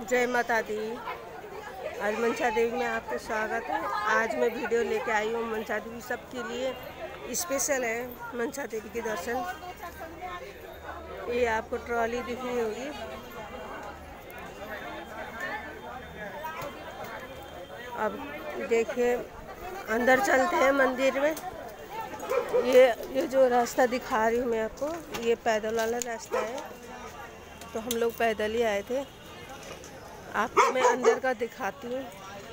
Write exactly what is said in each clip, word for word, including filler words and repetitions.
जय माता दी। आज मनसा देवी में आपका स्वागत है। आज मैं वीडियो लेके आई हूँ मनसा देवी सबके लिए स्पेशल है। मनसा देवी के दर्शन, ये आपको ट्रॉली दिख रही होगी। अब देखिए अंदर चलते हैं मंदिर में। ये ये जो रास्ता दिखा रही हूँ मैं आपको, ये पैदल वाला रास्ता है, तो हम लोग पैदल ही आए थे। आपको मैं अंदर का दिखाती हूँ,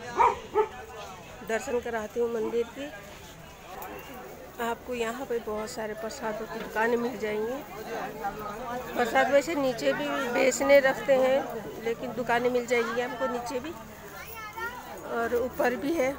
दर्शन कराती हूँ मंदिर की। आपको यहाँ पे बहुत सारे प्रसादों की दुकानें मिल जाएंगी। प्रसाद वैसे नीचे भी बेचने रखते हैं, लेकिन दुकानें मिल जाएगी आपको नीचे भी और ऊपर भी है।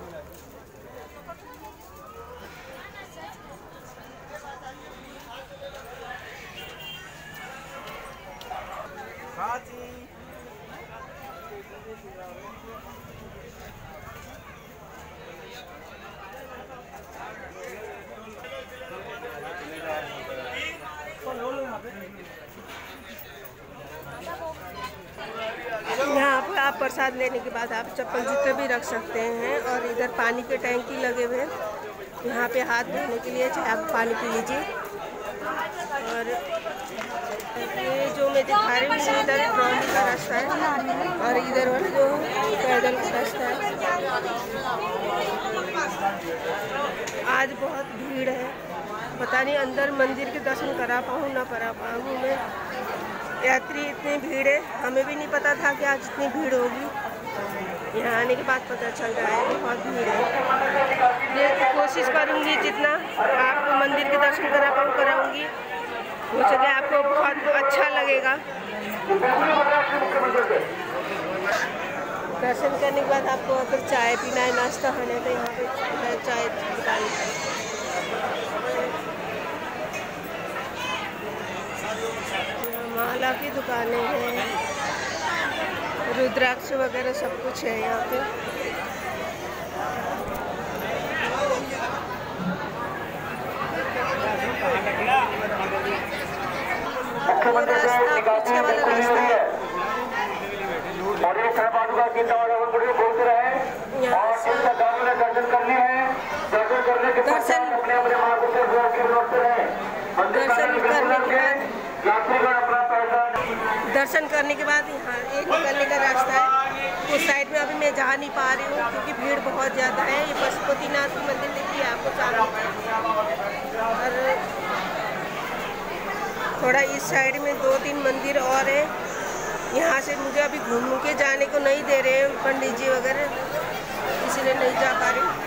यहाँ पर आप प्रसाद लेने के बाद आप चप्पल जूते भी रख सकते हैं। और इधर पानी के टैंकी लगे हुए हैं, यहाँ पे हाथ धोने के लिए चाहे आप पानी पी लीजिए। और ये जो मैं दिखा रही हूँ इधर ट्रॉली का रास्ता है और इधर वाला जो पैदल का रास्ता है। आज बहुत भीड़ है, पता नहीं अंदर मंदिर के दर्शन करा पाऊँ ना करा पाऊँ मैं। यात्री इतनी भीड़ है, हमें भी नहीं पता था कि आज इतनी भीड़ होगी। यहाँ आने के बाद पता चल रहा है बहुत भीड़ है। ये कोशिश करूँगी जितना आपको मंदिर के दर्शन करा पाऊँ कराऊँगी। हो सके आपको बहुत अच्छा लगेगा। दर्शन करने के बाद आपको अगर चाय पीना है, नाश्ता खाना है, तो यहाँ पे चाय दुकान माला की दुकानें हैं, रुद्राक्ष वगैरह सब कुछ है यहाँ पे। वो रास्ता पीछे वाला रास्ता है, दर्शन करने दर्शन दर्शन करने के बाद यहाँ एक निकलने का रास्ता है। उस साइड में अभी मैं जा नहीं पा रही हूँ क्योंकि भीड़ बहुत ज़्यादा है। ये पशुपतिनाथ की मंदिर देखिए आपको चारों और थोड़ा इस साइड में दो तीन मंदिर और है। यहाँ से मुझे अभी घूम के जाने को नहीं दे रहे हैं पंडित जी वगैरह, इसलिए नहीं जा पा रही।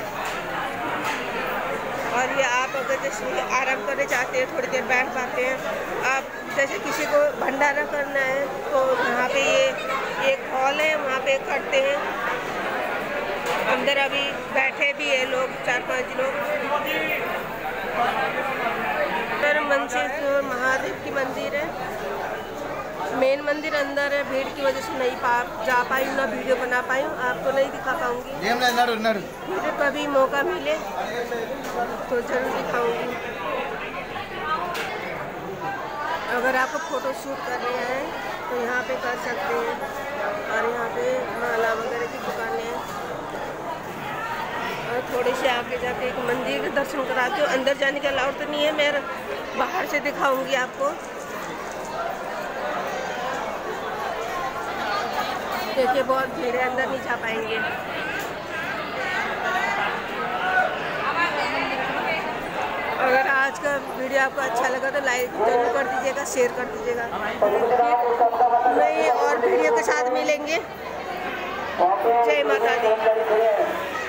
और ये आप अगर जैसे आराम करने चाहते हैं, थोड़ी देर बैठ पाते हैं। आप जैसे किसी को भंडारा करना है तो यहाँ पे ये एक हॉल है, वहाँ पे करते हैं। अंदर अभी बैठे भी है लोग, चार पांच लोग। अंदर मनसेश्वर महादेव की मंदिर है, मेन मंदिर अंदर है। भीड़ की वजह से नहीं पा जा पाई ना वीडियो बना पाई हूँ, आपको नहीं दिखा पाऊँगी। मुझे कभी मौका मिले तो जरूर दिखाऊंगी। अगर आपको फ़ोटो शूट करने हैं तो यहाँ पे कर सकते हैं। और यहाँ पे माला वगैरह की दुकानें हैं। और थोड़े से आगे जाके एक मंदिर के दर्शन कराते हो। अंदर जाने का अलाउड तो नहीं है, मैं बाहर से दिखाऊंगी आपको। देखिए बहुत भीड़ है, अंदर नहीं जा पाएंगे। अगर आज का वीडियो आपको अच्छा लगा तो लाइक जरूर कर दीजिएगा, शेयर कर दीजिएगा। नई और वीडियो के साथ मिलेंगे। जय माता दी।